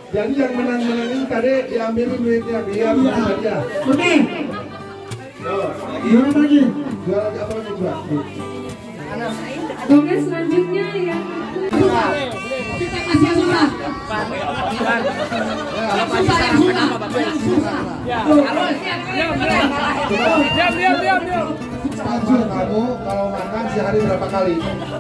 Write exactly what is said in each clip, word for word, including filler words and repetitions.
Jadi yang menang-menang ini tadi diambil duitnya biar saja. Oke. Juara lagi. Juara apa lagi juga? Oke, selanjutnya ya. Kita kasih yang susah. Diam, diam, diam, diam. Sponsor kamu kalau makan sehari berapa kali?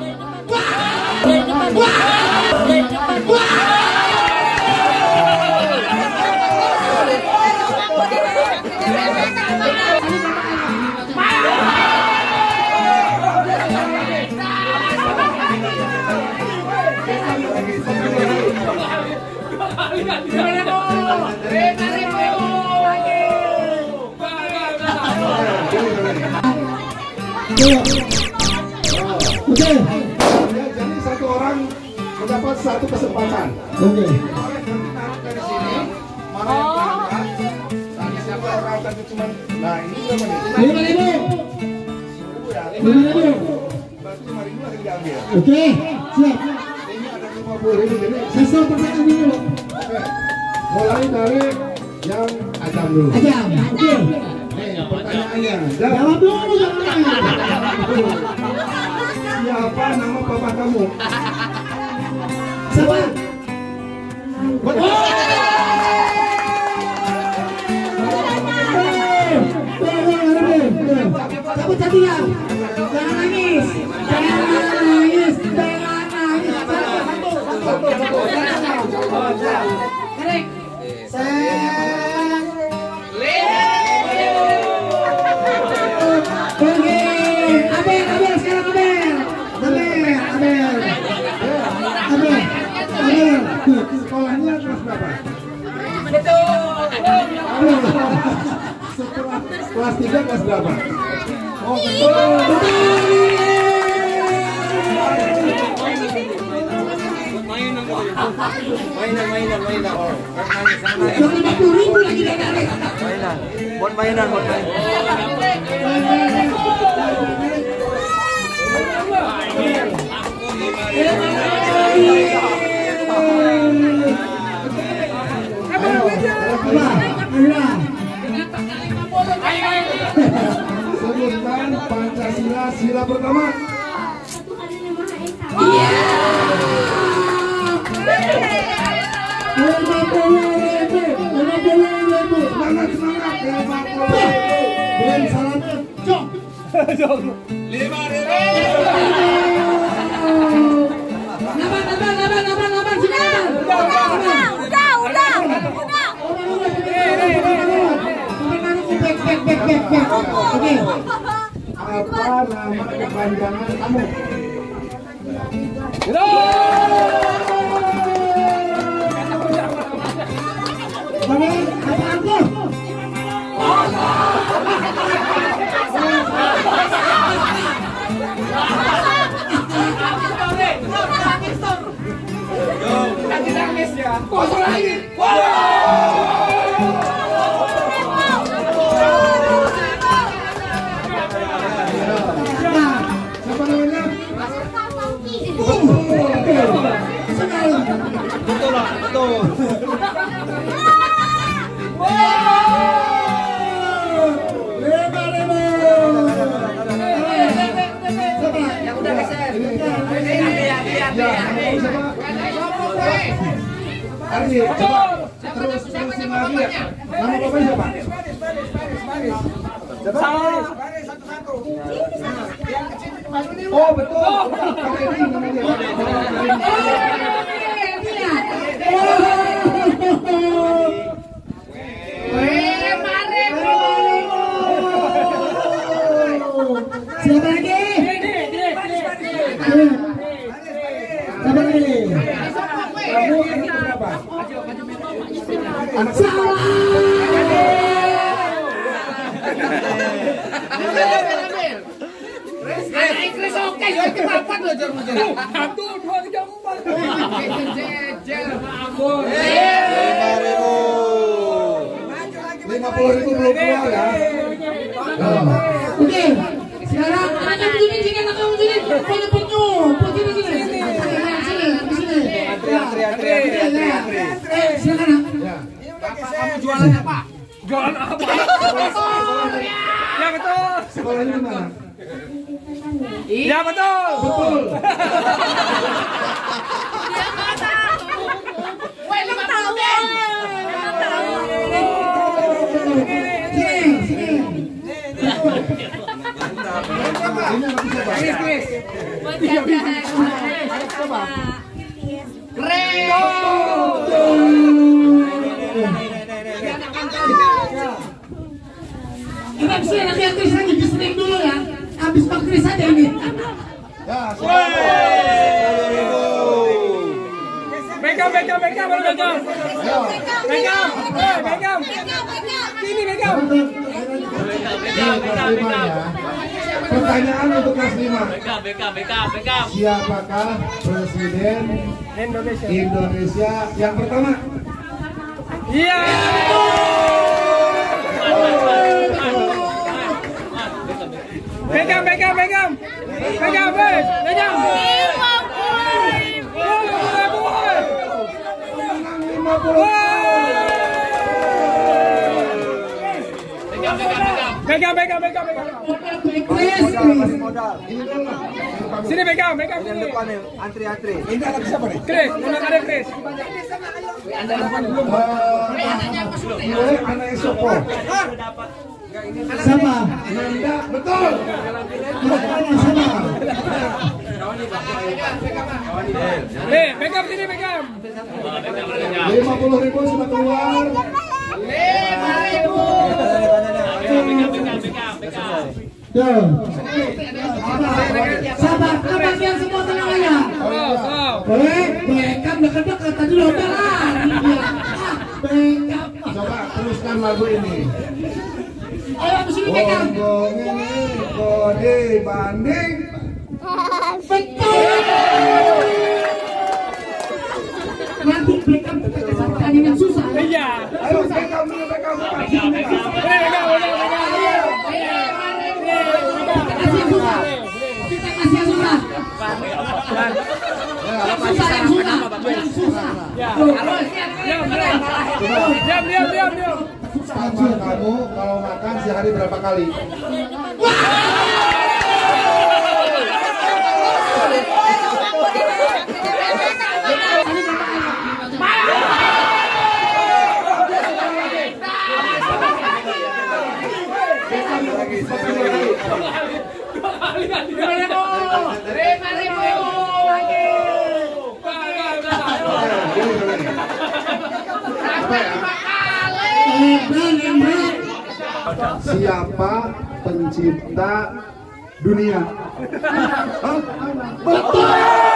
Oke. Jadi satu orang mendapat satu kesempatan. Oke. Dari sini, mana yang berangkat? Tadi siapa orang tadi cuma, nah ini berapa nih? Lima ribu. Seribu ya, Lima ribu. berarti lima ribu akan diambil. Oke. Siap. Ini ada lima puluh ribu jadi. Sisa pertanyaan dulu. Oke. Mulai dari yang ajam dulu. Ajam. Oke. Nih pertanyaannya. Jawab dulu, jangan. Siapa nama bapak kamu? Siapa? Kamu tadi ya, jangan nangis, jangan nangis, jangan nangis. Satu, satu, satu. Tarik. Set. Oke, Abel, Abel sekarang Abel, Abel, Abel, Abel, Abel. Sekolahnya kelas berapa? Setelah kelas tiga kelas berapa? Oh betul. Mainan, mainan, mainan. Oh, Yang lima puluh ribu lagi dia tarik. mainan. Buat mainan, buat mainan. Sebutkan Pancasila sila pertama. Satu kali lima esa. Lima puluh ribu, lima puluh ribu. Semangat semangat lima puluh. Dan salamnya, cok. Lima ribu. Naban, naban, naban, naban, naban, sini naban. Udah, udah, udah, udah. Oke. Apa nama kepanjangan kamu? Bang, apa aku? Kosong lagi. Siapa namanya? Betul lah, betul. Lima ribu. Yang udah geser. Ardi, coba terus terusin lagi ya. Nama bapaknya siapa? Oh betul. Pakai ini namanya. Siapa lagi? Siapa lagi? Kamu ini berapa? Anak Salah. Satu, dua, tiga, empat. lima puluh ribu belum keluar ya. Oke. Sekarang anak kamu sini, sini anak kamu sini. Punya penyu, punya sini sini. Sini, sini, sini. Antri, antri, antri, antri, antri. silakan. Ya. Kamu jualan apa? Jualan apa? Ya betul. Sekolahnya di mana? Ya betul. Betul. Ini anak siapa? Ini abis ini nanti Kris lagi di dulu ya. Abis Pak Kris aja ini. Ya, siapa? Beckham, Beckham, Beckham, baru Beckham. Beckham, eh, Beckham. Sini Beckham. Pertanyaan untuk kelas lima. Beckham, Beckham, Beckham, Beckham. Siapakah presiden Indonesia. Indonesia yang pertama? Iya. Beckham, Beckham, Beckham. Beckham, wes, Beckham. lima puluh. Beckham, Beckham, Beckham, Beckham. Sini Beckham, Beckham sini. Antri-antri. Ini anak siapa nih? Chris, undang ada Chris. Gue anak Esoko. Sama. Nanda, betul. Sama. Eh, Beckham sini Beckham. Lima puluh ribu sudah keluar. Tuh. Sabar, kebagian semua tenang aja. Oh, oh. Eh, Beckham dekat-dekat tadi lo jalan. Beckham. Coba teruskan lagu ini. Ayo abis ini Beckham. Bonggong ini kode banding. Betul. Nanti Beckham sama pertandingan susah. Iya. Ayo Beckham dulu Beckham. Ini Beckham, udah Beckham. Kasih yang susah. Kita kasih yang susah. Susah yang susah. Yang susah. Diam, diam, diam, diam, diam. Sama kamu kalau makan sehari berapa kali? Siapa pencipta dunia? Hah? Betul.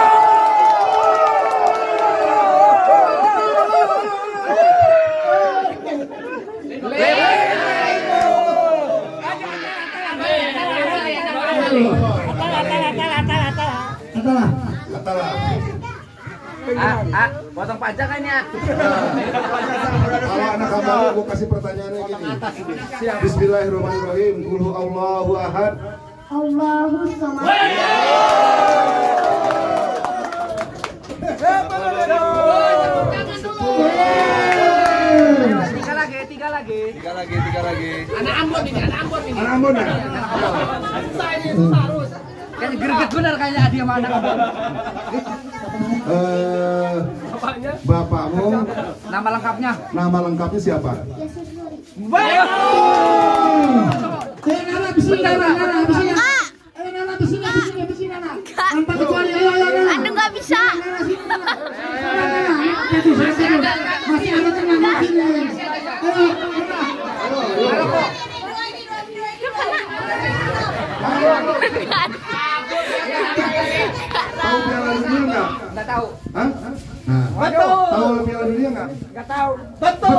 Adalah. Katalah. Ah, ah, potong pajak kan ya? Kalau anak kamu gue kasih pertanyaannya gini. Bismillahirrahmanirrahim. Qul Allahu ahad. Allahu samad. Tiga lagi, tiga lagi. Tiga lagi, tiga lagi. Anak Ambon ya? Kan greget bener kayaknya dia sama anak abang. Eh, bapakmu Nama lengkapnya? nama lengkapnya siapa? Ayo Nana bising Nana, Nana bising. Ayo Nana bising, bising, bising Nana. Tanpa kecuali ayo ayo Nana. Anda nggak bisa. Nana sini Nana. Nana, Nana. Masih masih masih ada tenang masih. Ayo Nana. Tahu Piala Dunia nggak? Nggak tahu. Hah? Nah, tahu Piala Dunia nggak? Nggak tahu. Betul.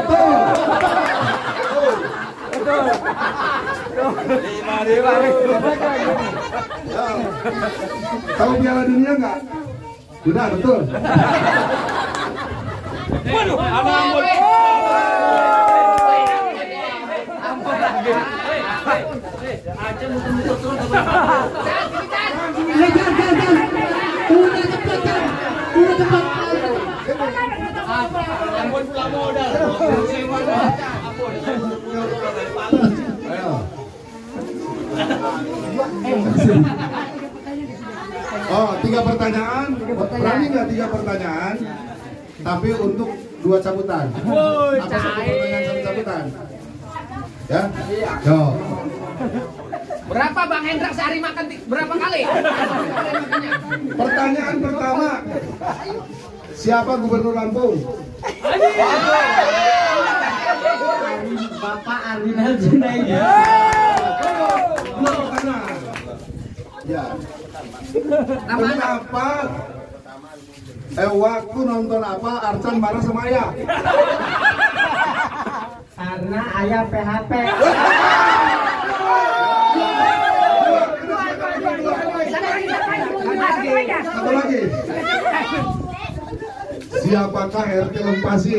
Lima, lima, Ya. Tahu Piala Dunia nggak? Sudah betul. Waduh, anak Ambon. Ayo jangan jangan jangan. Udah cepat jangan. Udah cepat. Ayo. Oh, tiga pertanyaan. Berani nggak tiga pertanyaan? Tapi untuk dua cabutan. Apa satu pertanyaan satu cabutan? Ya? Yo. Berapa Bang Hendra sehari makan ti- berapa kali? Pertanyaan pertama. Siapa gubernur Lampung? Bapak Arwinal Junaidi. Dua pertanyaan. Ya. Kenapa? Eh, waktu nonton apa Arcan marah sama ayah? Karena ayah P H P. Satu lagi. Siapakah R T Lempasin?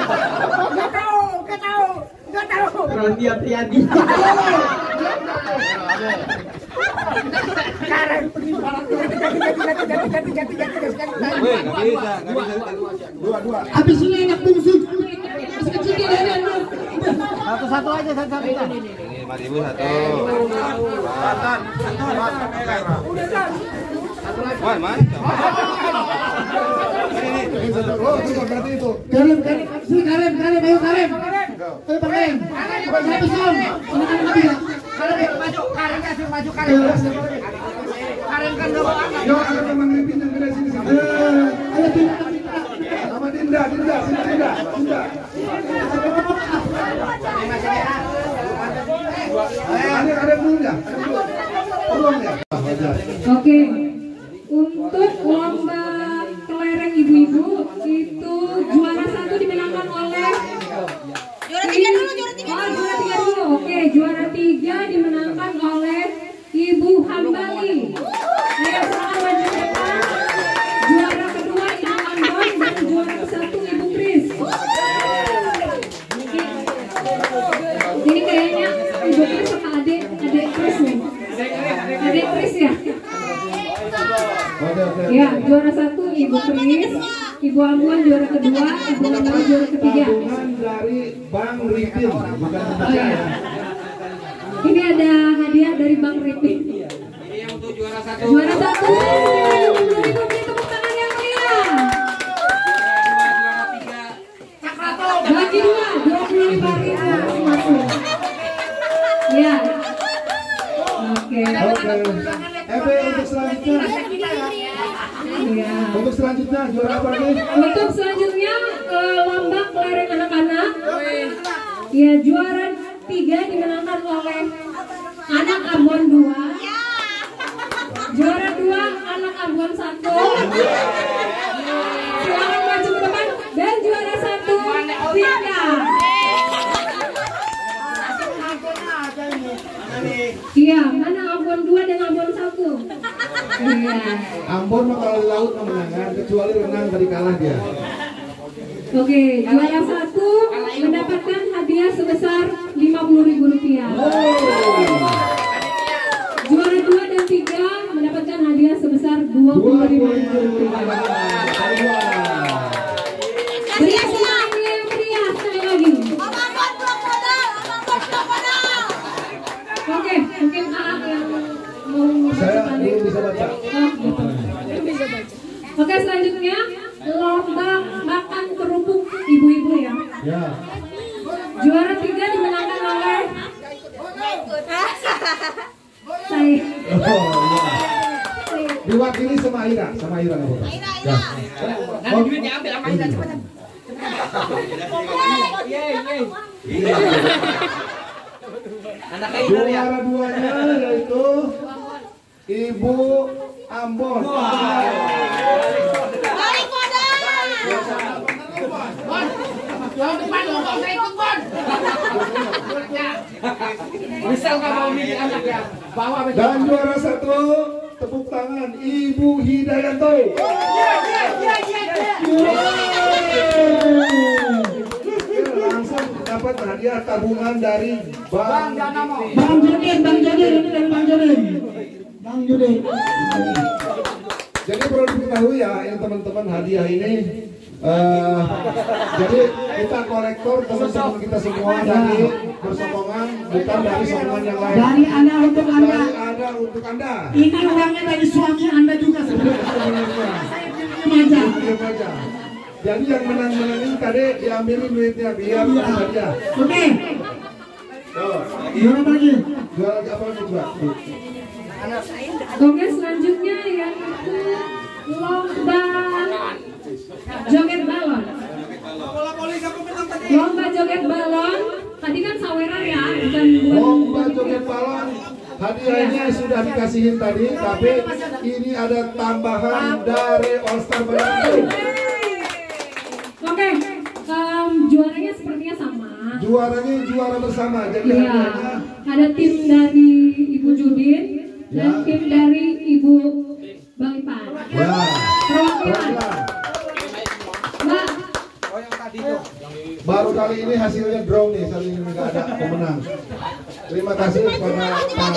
Roni Apriyadi. Dua, dua. Habis ini anak bungsu. Masih kecil dia ada. Satu-satu aja, satu-satu. lima ribu satu. Wan, man. Oh, itu berarti itu. Karim, Karim, sini Karim, Karim, ayo Karim. Ayo Karim. Satu som. Anak-anak nabi ya. Karim maju, Karim kasih maju Karim. Karim kan dulu anak. Yo, ada teman Ripin yang gede sini sini. Ayo Dinda. Sama Dinda, Dinda, sini Dinda, Dinda. Ada ada belum ya? Belum ya? Oke, untuk lomba kelereng ibu-ibu itu juara satu dimenangkan oleh juara tiga dulu, juara tiga dulu. Oh, juara tiga dulu. Oke, juara tiga dimenangkan oleh Ibu Hambali. Ayo silakan maju ke depan. Juara kedua Ibu Ambon dan juara satu Ibu Kris. Ini kayaknya Ibu Kris sama adik adik Kris nih. Adik Kris ya. Ya, juara satu Ibu Kris, Ibu Ambon juara kedua, Ibu Ambon juara ketiga. Tabungan dari Bang Ripin, bukan Oh iya. Ini ada hadiah dari Bang Ripin. Ini yang untuk juara satu. Juara satu, lima puluh ribu rupiah, tepuk tangan yang meriah. Juara tiga. Bagi dua, dua puluh lima ribu masing-masing. Ya. Oke. Oke. Ebe untuk selanjutnya. Ya. Untuk selanjutnya juara apa lagi? Untuk selanjutnya eh, lomba kelereng anak-anak. Ya, juara tiga dimenangkan oleh anak Ambon dua. Juara dua anak Ambon satu. Silakan maju ke depan. Dan juara satu Dinda. Iya, mana Ambon dua dan Ambon satu? Iya. Ambon mah kalau di laut mah menang, kecuali renang tadi kalah dia. Oke, juara satu mendapatkan hadiah sebesar lima puluh ribu rupiah. Juara dua dan tiga mendapatkan hadiah sebesar dua puluh ribu rupiah. Berikan semangat yang meriah sekali lagi. Oke, mungkin Aak yang mau Saya membacakan. belum bisa baca. Oh, gitu. Oke, selanjutnya lomba makan kerupuk ibu-ibu ya. Ya. Juara tiga dimenangkan oleh saya. Oh, iya. Diwakili sama Ira, sama Ira nggak apa-apa. Ya. Nanti duit diambil sama Ida cepetan. Anak Ida ya. Juara duanya yaitu Ibu Ambon. Misal nggak mau milih anak ya, bawa betul. Dan juara satu, tepuk tangan Ibu Hidayanto. Langsung dapat hadiah tabungan dari Bang Danamo. Bang Jodin, Bang Jodin, ini dari Bang Jodin. Bang Jodin. Jadi perlu diketahui ya, yang teman-teman hadiah ini Uh, jadi kita kolektor teman-teman kita semua dari bersokongan, bukan dari sokongan yang lain. Dari Anda untuk Anda. Dari Anda untuk Anda. Ini uangnya dari suami Anda juga sebenarnya. Aja. aja. Jadi yang menang-menang ini tadi diambilin duitnya biar ada dia. Oke. Tuh. Juara apa lagi? Juara lagi apa lagi juga? Oke, selanjutnya yang itu lomba joget balon. Lomba joget balon. Tadi kan saweran ya, bukan Lomba joget balon. Hadiahnya sudah dikasihin tadi, tapi ini ada tambahan dari All Star Bandung. Oke, um, juaranya sepertinya sama. Juaranya juara bersama. Jadi Iya, hadiahnya ada tim dari Ibu Judin dan Ya. tim dari Ibu Bang Ipan. ya. Perwakilan. Mbak, Baru kali ini hasilnya draw nih, kali ini nggak ada pemenang. Terima kasih kepada Pak.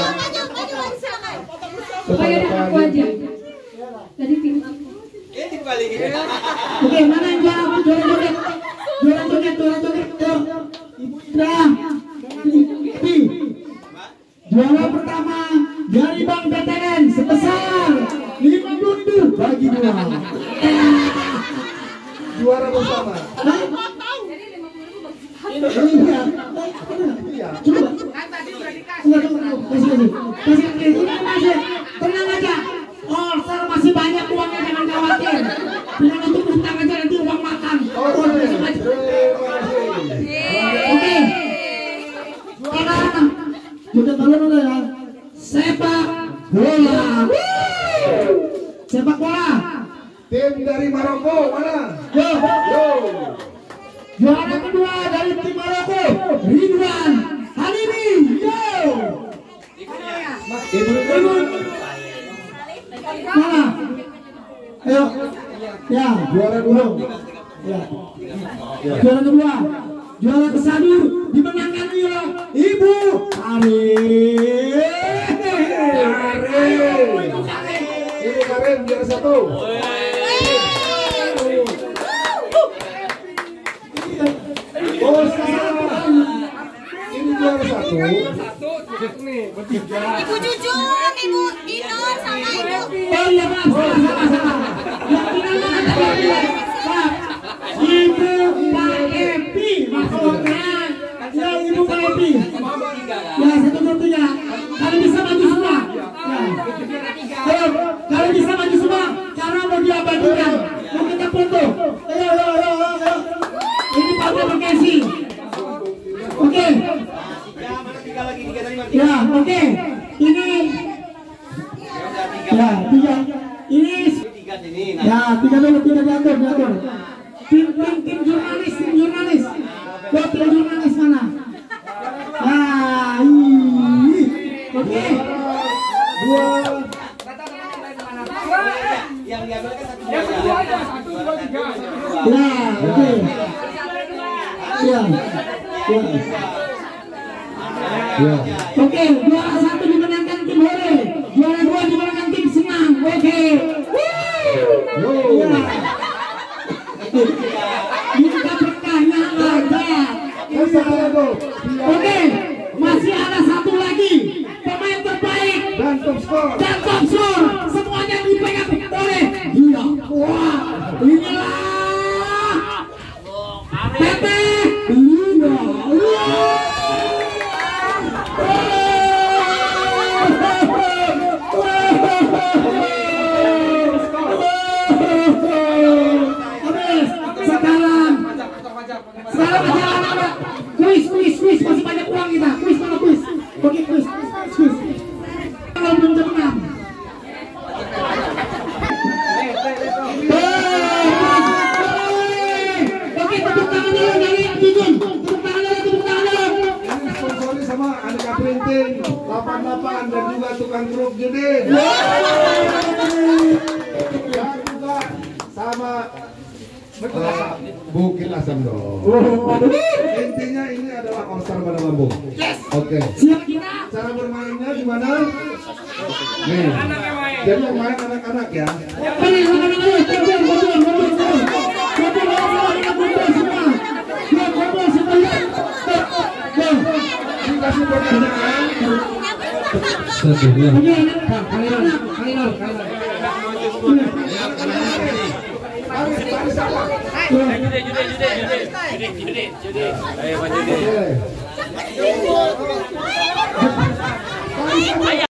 oh ya udah, aku aja. Dari tim aku. Oke, mana yang juara? Juara joget. Juara joget, juara joget. Tuh. Ibu Indra. Ini. Juara pertama dari Bang B T N sebesar lima bundu bagi dua. Juara bersama. Iya. Iya. Coba. Enggak, enggak, kasih, kasih. Kasih, kasih. Udah, kasih. Tenang aja. Oh, Star masih banyak uangnya, jangan khawatir. Tenang untuk utang aja, nanti uang makan. Oh, kasih, kasih. Terima kasih. Oke. Sekarang joget balon udah ya. Sepak bola. Sepak bola. Tim dari Maroko mana? Yo. Yo. Juara kedua dari tim Maroko, Ridwan Halimi. Yo. Ibu Ibu. Mana? Ayo. Ya. juara dua. Ya. Juara kedua. Juara kesadu dimenangkan oleh Ibu Karin. Karin. Ibu Karin juara satu. Oh, sekarang ini juara satu. Ibu Jujun, Ibu Inor sama Ibu. Oh iya Pak, salah, salah, salah. Yang final mana tadi? Pak, Ibu Pak Epi maksudnya. Ya Ibu Pak Epi. Ya satu dua tiga. Kalian bisa maju semua. Ya. Ayo, kalian bisa maju semua. Karena mau diabadikan. Mau kita foto. Ayo, ayo, ayo, ayo. Ini Pak Bekasi. Oke. Ya, oke. Ini. Ya, tiga. Ini. Ya, tiga dulu, tiga diatur, diatur. Tim, tim, tim jurnalis, tim jurnalis. Ya, tim jurnalis mana? Nah, ini. Oke. Dua. Yang diambil kan satu dua aja, satu dua tiga. Ya, oke. Ya. Ya. Ya. Oke, juara satu dimenangkan tim Hore, juara dua dimenangkan tim Senang. Oke. Yo. Ya. Minta berkahnya aja. Yang satu lagi. Oke, masih ada satu lagi pemain terbaik Dan top skor. dan top skor. Semuanya dipegang oleh dia. Wah, inilah Pepe Lina. Sekarang, sekarang masih ada kuis, kuis, kuis, masih banyak uang kita. Kuis mana kuis? Oke, kuis, kuis, kuis. Kalau belum jam enam. Oke, tepuk tangan dulu dari Jujun. Tepuk tangan dulu, tepuk tangan dulu. Ini sponsori sama Aneka Printing delapan delapan dan juga tukang truk Judin. Dan juga sama uh, Bukit Asam dong. Intinya ini adalah All Star Bandar Lampung. Oke. Siap kita. Cara bermainnya gimana? Nih. Jadi yang main anak-anak ya. Oke, tangan dulu. Mundur, mundur, mundur, mundur. Mundur, Punya anak kah? Kali nol, kali nol, kali nol. Jude, jude, jude, jude, jude, jude. Ayo, Pak Jude. Oke. Ayo.